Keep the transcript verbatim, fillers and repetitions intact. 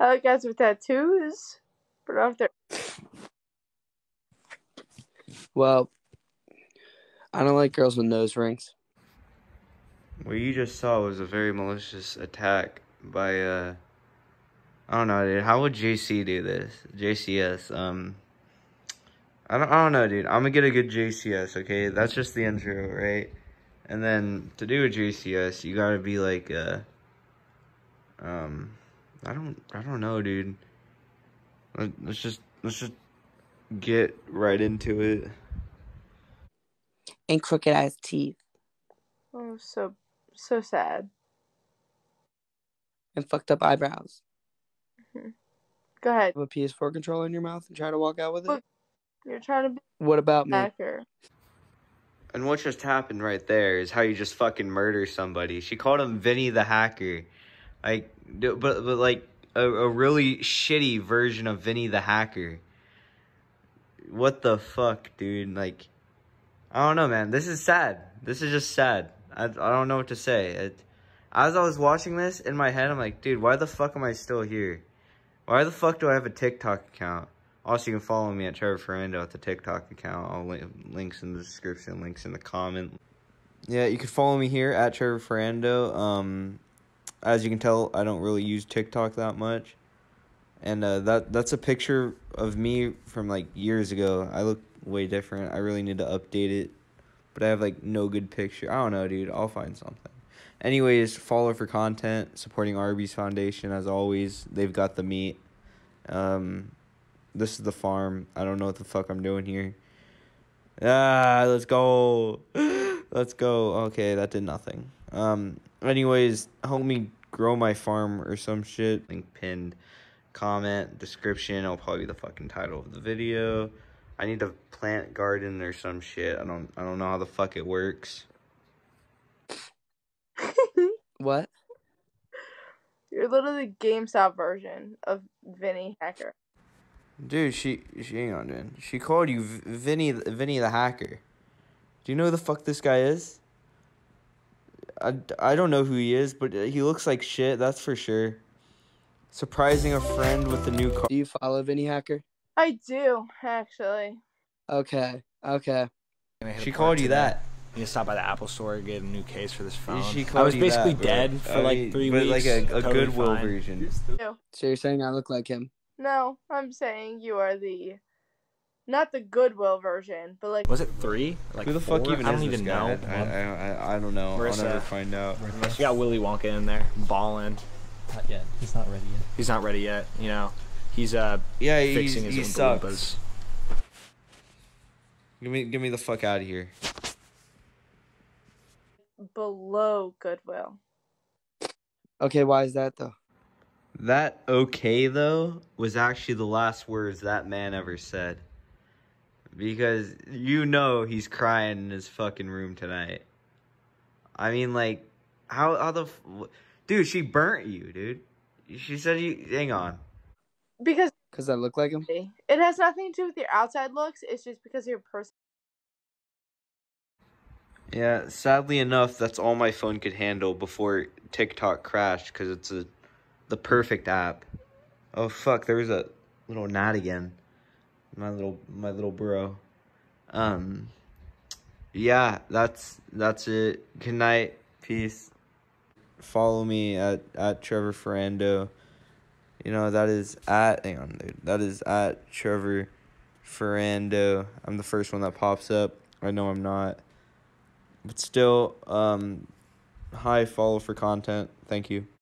I like guys with tattoos, but not if they're. Well, I don't like girls with nose rings. What you just saw was a very malicious attack by, uh, I don't know, dude. How would J C do this? J C S, um, I don't, I don't know, dude. I'm gonna get a good J C S, okay? That's just the intro, right? And then to do a J C S, you gotta be like, uh, um, I don't, I don't know, dude. Let, let's just, let's just get right into it. And crooked ass teeth. Oh, so so sad. And fucked up eyebrows. Mm-hmm. Go ahead. Have a P S four controller in your mouth and try to walk out with it? Look, you're trying to be what about me? hacker. And what just happened right there is how you just fucking murder somebody. She called him Vinny the Hacker. Like, but, but like, a, a really shitty version of Vinny the Hacker. What the fuck, dude? Like, I don't know, man. This is sad. This is just sad. I, I don't know what to say. It, as I was watching this, in my head, I'm like, dude, why the fuck am I still here? Why the fuck do I have a TikTok account? Also, you can follow me at Trevor Ferrando at the TikTok account. I'll link links in the description, links in the comment. Yeah, you can follow me here at Trevor Ferrando. Um, as you can tell, I don't really use TikTok that much. And uh, that that's a picture of me from, like, years ago. I look way different. I really need to update it. But I have, like, no good picture. I don't know, dude. I'll find something. Anyways, follow for content. Supporting Arby's Foundation, as always. They've got the meat. Um... This is the farm. I don't know what the fuck I'm doing here. Ah, let's go. Let's go. Okay, that did nothing. Um, anyways, help me grow my farm or some shit. Link pinned, comment, description. It'll probably be the fucking title of the video. I need to plant garden or some shit. I don't I don't know how the fuck it works. What? You're literally the GameStop version of Vinny Hacker. Dude, she, she, hang on, man. She called you v Vinny, Vinny the Hacker. Do you know who the fuck this guy is? I, I don't know who he is, but he looks like shit, that's for sure. Surprising a friend with a new car. Do you follow Vinny Hacker? I do, actually. Okay, okay. She called you that. You need to stop by the Apple store and get a new case for this phone. She I was you basically that, dead for I like mean, three but weeks. Like a, a totally Goodwill fine. version. So you're saying I look like him? No, I'm saying you are the, not the Goodwill version, but like. Was it three? Like who the four? fuck even I don't is even this guy? know. I, I, I, I don't know. Marissa. I'll never find out. You got Willy Wonka in there, balling. Not yet. He's not ready yet. He's not ready yet. You know, he's uh Yeah, fixing he's, his he own sucks. Goombas. Give me, give me the fuck out of here. Below Goodwill. Okay, why is that though? That okay, though, was actually the last words that man ever said. Because you know he's crying in his fucking room tonight. I mean, like, how, how the... F dude, she burnt you, dude. She said you... Hang on. Because... Because I look like him? It has nothing to do with your outside looks. It's just because you're a person. Yeah, sadly enough, that's all my phone could handle before TikTok crashed, because it's a the perfect app. Oh fuck, there was a little gnat again. My little my little bro. Um yeah, that's that's it. Good night. Peace. Follow me at at Trevor Ferrando. You know, that is at hang on, dude. That is at Trevor Ferrando. I'm the first one that pops up. I know I'm not. But still, um, hi, follow for content. Thank you.